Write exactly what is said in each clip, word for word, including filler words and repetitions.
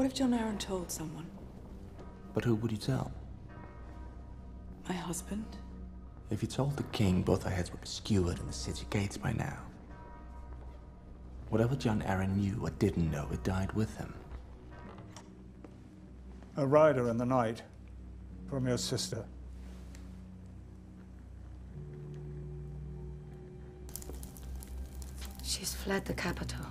What if Jon Arryn told someone? But who would you tell? My husband? If you told the king, both our heads would be skewered in the city gates by now. Whatever Jon Arryn knew or didn't know, it died with him. A rider in the night from your sister. She's fled the capital.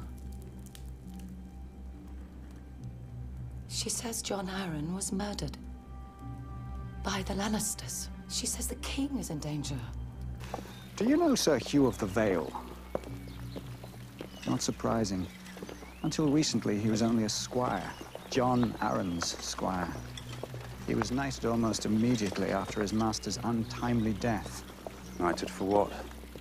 She says Jon Arryn was murdered by the Lannisters. She says the king is in danger. Do you know Sir Hugh of the Vale? Not surprising. Until recently, he was only a squire. Jon Arryn's squire. He was knighted almost immediately after his master's untimely death. Knighted for what?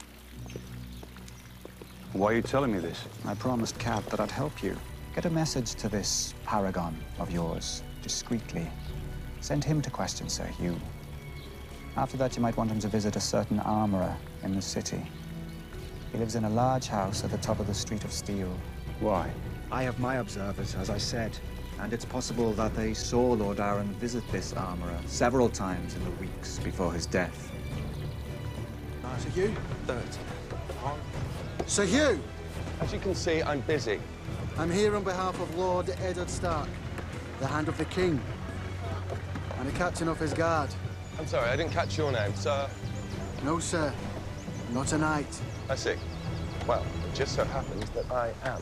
Why are you telling me this? I promised Cat that I'd help you. Get a message to this paragon of yours, discreetly. Send him to question Sir Hugh. After that, you might want him to visit a certain armorer in the city. He lives in a large house at the top of the Street of Steel. Why? I have my observers, as I said, and it's possible that they saw Lord Arryn visit this armorer several times in the weeks before his death. Sir Hugh? Sir Hugh! As you can see, I'm busy. I'm here on behalf of Lord Eddard Stark, the Hand of the King, and a captain of his guard. I'm sorry, I didn't catch your name, sir. No, sir. Not tonight. I see. Well, it just so happens that I am.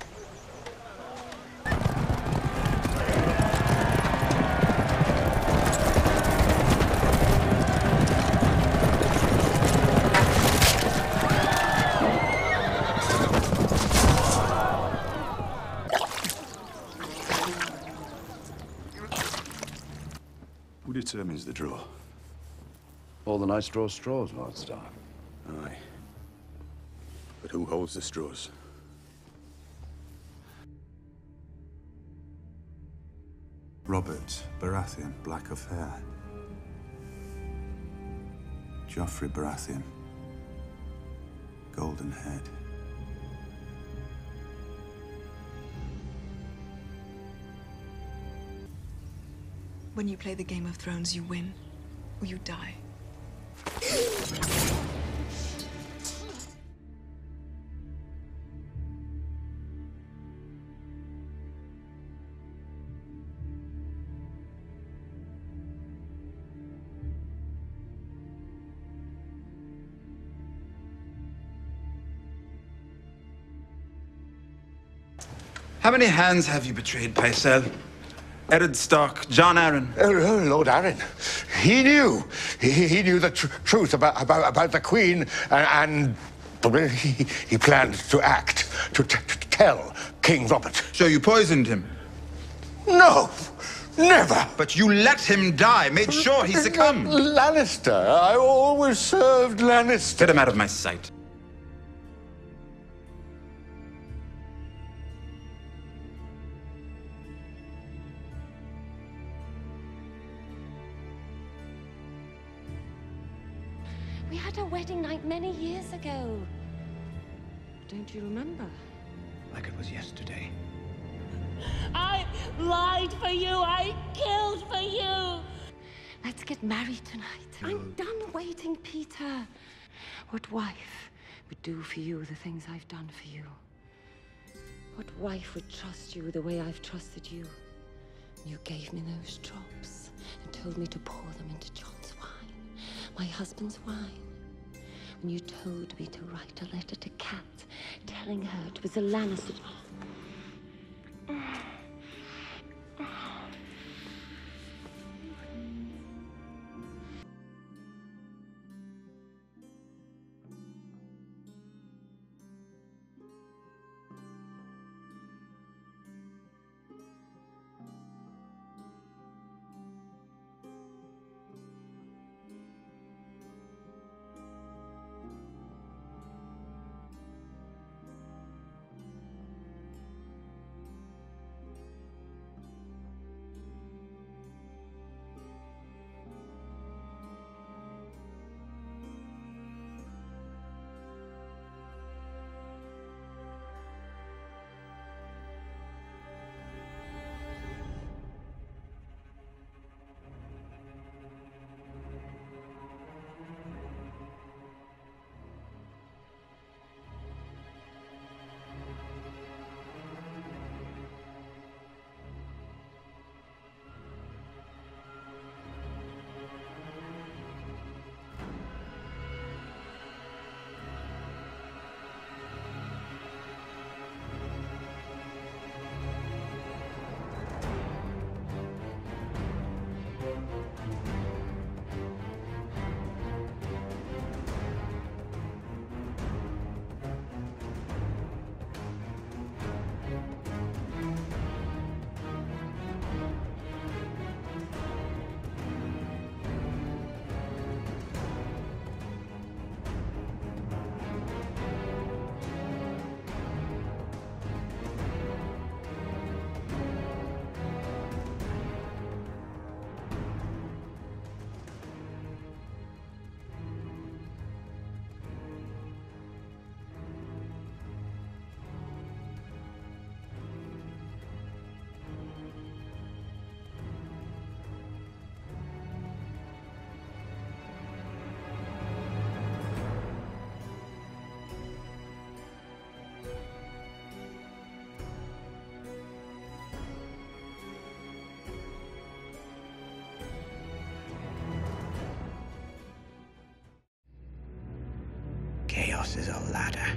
Who determines the draw? All the knights draw straws, Lord Stark. Aye. But who holds the straws? Robert Baratheon, black of hair. Joffrey Baratheon, golden head. When you play the Game of Thrones, you win, or you die. How many hands have you betrayed, Pycelle? Eddard Stark, Jon Arryn. Oh, Lord Arryn. He knew. He, he knew the tr truth about, about, about the Queen, and, and he, he planned to act, to, t to tell King Robert. So you poisoned him? No, never. But you let him die, made sure he succumbed. Lannister. I always served Lannister. Get him out of my sight. We had a wedding night many years ago. Don't you remember? Like it was yesterday. I lied for you. I killed for you. Let's get married tonight. I'm done waiting, Peter. What wife would do for you the things I've done for you? What wife would trust you the way I've trusted you? You gave me those drops and told me to pour them into Jon's wine, my husband's wine. When you told me to write a letter to Cat, telling her it was a Lannister. Chaos is a ladder.